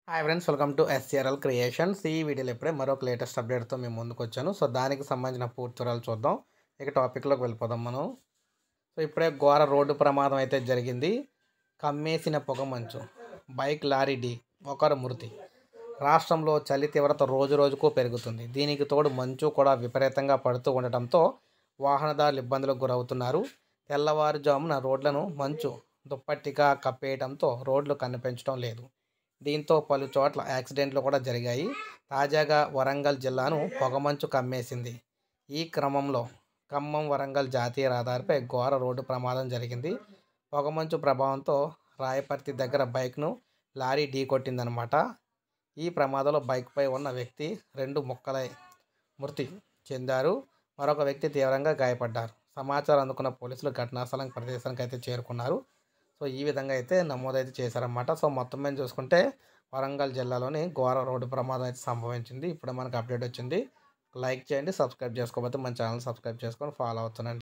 Hi friends, welcome to SRL creations. ఈ వీడియోలో ఇప్పుడే మరొక లేటెస్ట్ అప్డేట్తో మేము ముందుకు వచ్చాను. సో దానికి సంబంధించిన పూర్తి వివరాలు చూద్దాం. ఇక టాపిక్లోకి వెళ్ళిపోదాం మనం. సో ఇప్పుడే ఘోర రోడ్డు ప్రమాదం అయితే జరిగింది. కమ్మేసిన పొగమంచు, బైక్ లారీ ఢీ, ఒకరు మృతి. రాష్ట్రంలో చలి తీవ్రత రోజు రోజుకు పెరుగుతుంది. దీనికి తోడు మంచు కూడా విపరీతంగా పడుతూ ఉండటంతో వాహనదారులు ఇబ్బందులకు గురవుతున్నారు. తెల్లవారుజామున రోడ్లను మంచు దుప్పటిగా కప్పేయడంతో రోడ్లు కనిపించడం లేదు. దీంతో పలు చోట్ల యాక్సిడెంట్లు కూడా జరిగాయి. తాజాగా వరంగల్ జిల్లాను పొగమంచు కమ్మేసింది. ఈ క్రమంలో ఖమ్మం వరంగల్ జాతీయ రహదారిపై ఘోర రోడ్డు ప్రమాదం జరిగింది. పొగమంచు ప్రభావంతో రాయపర్తి దగ్గర బైక్ను లారీ ఢీకొట్టిందనమాట. ఈ ప్రమాదంలో బైక్పై ఉన్న వ్యక్తి 2 ముక్కలై మృతి చెందారు. మరొక వ్యక్తి తీవ్రంగా గాయపడ్డారు. సమాచారం అందుకున్న పోలీసులు ఘటనా ప్రదేశానికి అయితే చేరుకున్నారు. సో ఈ విధంగా అయితే నమోదైతే చేశారన్నమాట. సో మొత్తం మీద చూసుకుంటే వరంగల్ జిల్లాలోని ఘోర రోడ్డు ప్రమాదం అయితే సంభవించింది. ఇప్పుడే మనకు అప్డేట్ వచ్చింది. లైక్ చేయండి, సబ్స్క్రైబ్ చేసుకోకపోతే మన ఛానల్ సబ్స్క్రైబ్ చేసుకొని ఫాలో అవుతున్నాను.